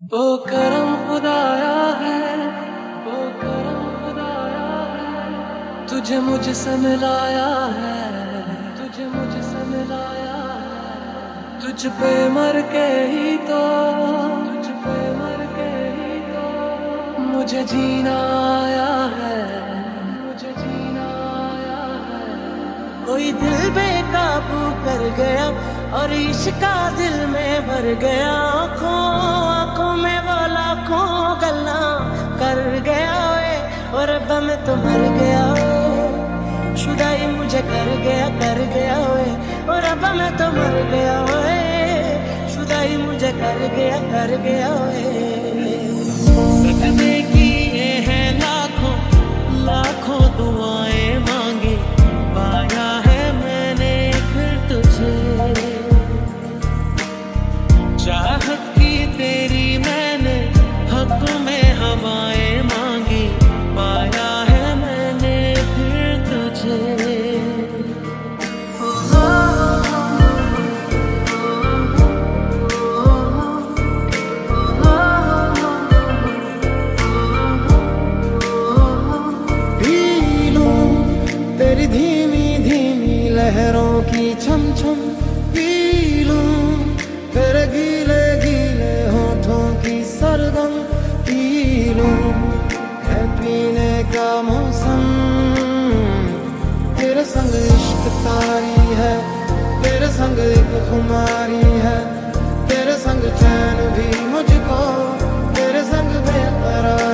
ओ करम खुदाया है, ओ करम खुदाया है, तुझे मुझसे मिलाया है, तुझे मुझसे मिलाया है। तुझ पे मर के ही तो, तुझ पे मर के ही तो मुझे जीना आया है, मुझे जीना आया है। कोई दिल बेकाबू कर गया और इश्का दिल में भर गया। आंखों में वो लाखों गल्ला कर गया वे, और अब मैं तो मर गया वे। शुदाई मुझे कर गया वे, और अब मैं तो मर गया वे। शुदाई मुझे कर गया वे। सजदे किए हैं लाखों लाखों दुआएं मांगी, पाया है मैंने फिर तुझे। चाहत की तेरी मैंने हक में हवाएं मांगी, पाया है मैंने फिर तुझे। पी लूं तेरी धीमी धीमी लहरों की छम छम, पी लूं तेरे गीले गीले होठों की सरगम, पी लूं है पीने का मौसम। तेरे संग इश्क तारी है, तेरे संग एक खुमारी है, तेरे संग चैन भी मुझको, तेरे संग बेकरार